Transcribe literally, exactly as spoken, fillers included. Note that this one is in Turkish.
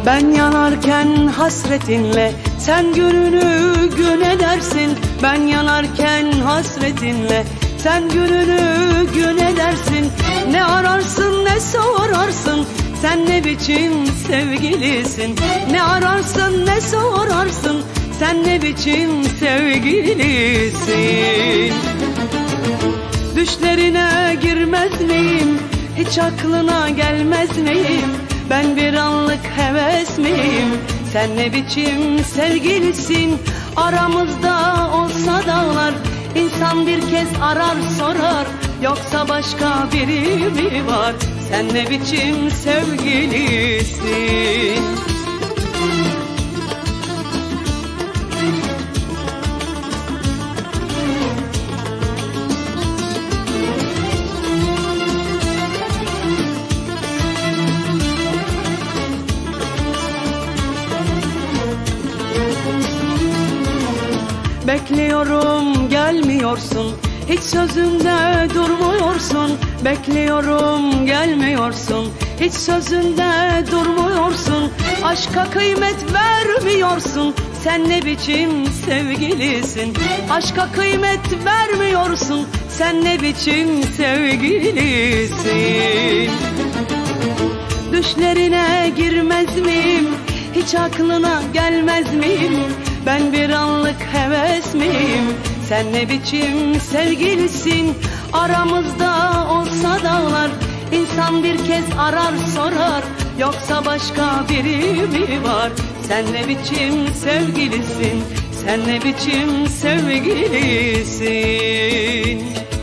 Ben yanarken hasretinle sen gününü gün edersin. Ben yanarken hasretinle sen gününü gün edersin. Ne ararsın ne sorarsın, sen ne biçim sevgilisin. Ne ararsın ne sorarsın, sen ne biçim sevgilisin. Düşlerine girmez miyim, hiç aklına gelmez miyim? Ben bir anlık heves miyim? Sen ne biçim sevgilisin? Aramızda olsa dağlar, İnsan bir kez arar sorar, yoksa başka biri mi var? Sen ne biçim sevgilisin? Bekliyorum gelmiyorsun, hiç sözünde durmuyorsun. Bekliyorum gelmiyorsun, hiç sözünde durmuyorsun. Aşka kıymet vermiyorsun, sen ne biçim sevgilisin? Aşka kıymet vermiyorsun, sen ne biçim sevgilisin? Düşlerine girmez miyim, hiç aklına gelmez miyim? Ben bir anlık heves miyim? Sen ne biçim sevgilisin? Aramızda olsa dağlar, İnsan bir kez arar sorar, yoksa başka biri mi var? Sen ne biçim sevgilisin? Sen ne biçim sevgilisin?